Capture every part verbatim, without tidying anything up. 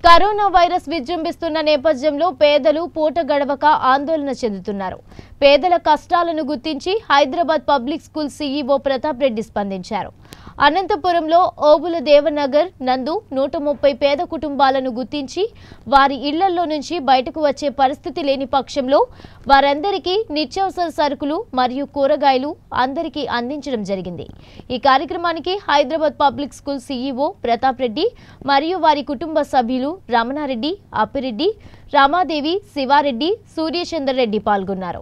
Corona virus విజృంభిస్తున్న నేపథ్యంలో పేదలు పూట గడవక ఆందోళన చెందుతున్నారు. పేదల కష్టాలను గుర్తించి Hyderabad public school CEO Pratap Reddy స్పందించారు. అనంతపురంలో ఓబుల దేవనగర్ నందు నూట ముప్పై పేద కుటుంబాలను గుర్తించి వారి ఇళ్లలో నుంచి బయటకు వచ్చే పరిస్థితి లేని పక్షంలో వారందరికీ నిత్యావసర సరుకులు మరియు కూరగాయలు అందరికీ అందించడం జరిగింది. ఈ కార్యక్రమానికి Hyderabad public school CEO Pratap Reddy మరియు వారి కుటుంబ సభ్యులు రమణారెడ్డి, అప్పిరెడ్డి, రామాదేవి, శివారెడ్డి, సూర్యచంద్ర రెడ్డి పాల్గొన్నారు.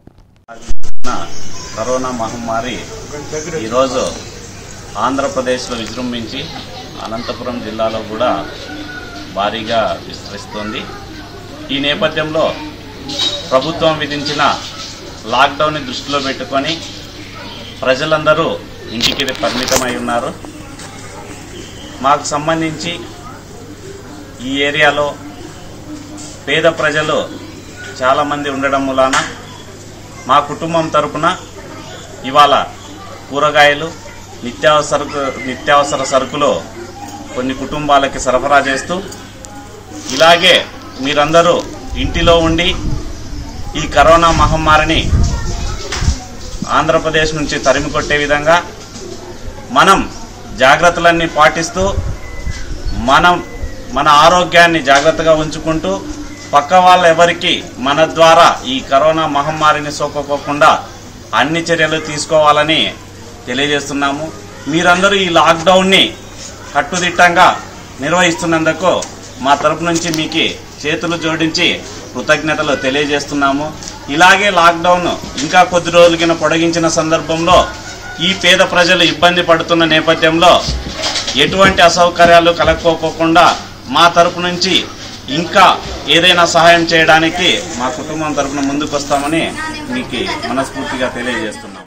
కరోనా మహమ్మారి ఈరోజు ఆంధ్రప్రదేశ్లో విజృంభించి అనంతపురం జిల్లాలో కూడా భారీగా విస్తరిస్తోంది. ఈ నేపథ్యంలో ప్రభుత్వం విధించిన లాక్డౌన్ని దృష్టిలో పెట్టుకొని ప్రజలందరూ ఇంటికి పరిమితమై ఉన్నారు. మాకు సంబంధించి ఈ ఏరియాలో పేద ప్రజలు చాలామంది ఉండడం మూలాన మా కుటుంబం తరపున ఇవాళ కూరగాయలు, నిత్యావసర నిత్యావసర సరుకులు కొన్ని కుటుంబాలకి సరఫరా చేస్తూ, ఇలాగే మీరందరూ ఇంటిలో ఉండి ఈ కరోనా మహమ్మారిని ఆంధ్రప్రదేశ్ నుంచి తరిమి కొట్టే విధంగా మనం జాగ్రత్తలన్నీ పాటిస్తూ మనం మన ఆరోగ్యాన్ని జాగ్రత్తగా ఉంచుకుంటూ పక్క వాళ్ళ ఎవరికి మన ద్వారా ఈ కరోనా మహమ్మారిని సోకకోకుండా అన్ని చర్యలు తీసుకోవాలని తెలియజేస్తున్నాము. మీరందరూ ఈ లాక్డౌన్ని కట్టుదిట్టంగా నిర్వహిస్తున్నందుకు మా తరపు నుంచి మీకు చేతులు జోడించి కృతజ్ఞతలు తెలియజేస్తున్నాము. ఇలాగే లాక్డౌన్ ఇంకా కొద్ది రోజులకిన పొడిగించిన సందర్భంలో ఈ పేద ప్రజలు ఇబ్బంది పడుతున్న నేపథ్యంలో ఎటువంటి అసౌకర్యాలు కలగకోకుండా మా తరపు నుంచి ఇంకా ఏదైనా సహాయం చేయడానికి మా కుటుంబం తరపున ముందుకు వస్తామని మీకు మనస్ఫూర్తిగా తెలియజేస్తున్నాం.